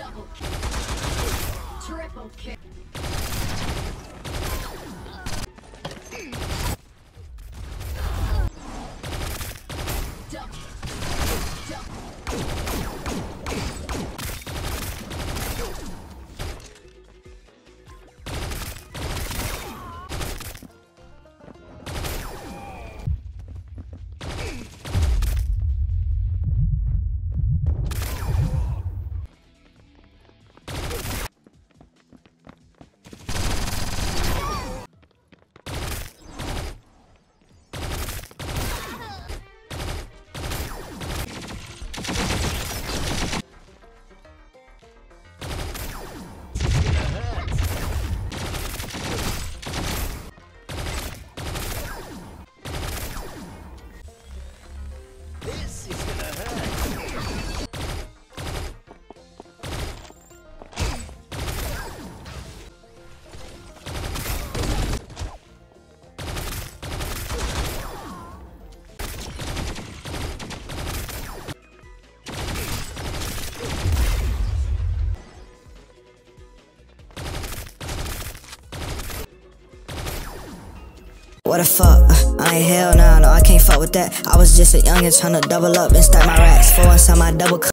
Double kill. Triple kill. What the fuck? I ain't hell nah, no, I can't fuck with that. I was just a youngin' tryna double up and stack my racks. 4 inside my double cup.